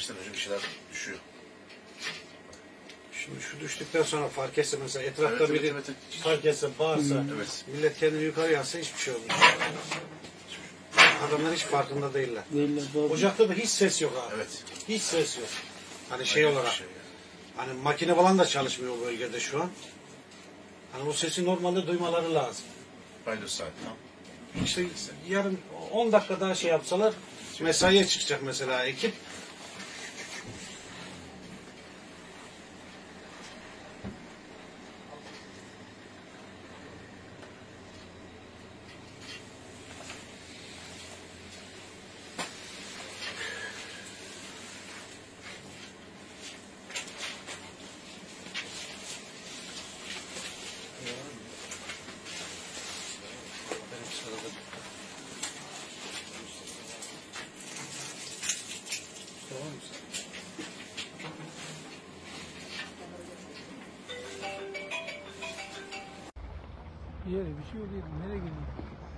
yağıştan önce bir şeyler düşüyor. Şimdi şu düştükten sonra fark etse mesela etrafta Evet, biri evet. fark etse, bağırsa, Evet. millet kendini yukarı yatsa hiçbir şey olmuyor. Adamlar hiç farkında değiller. Doğru. Ocakta da hiç ses yok abi. Evet. Hiç ses yok. Hani şey Aynen olarak. bir şey yani. Hani makine falan da çalışmıyor o bölgede şu an. Hani o sesi normalde duymaları lazım. Aynı saat. İşte yarın 10 dakika daha şey yapsalar mesaiye çıkacak mesela ekip. Bir yere bir şey oluyor. Nereye gidiyor?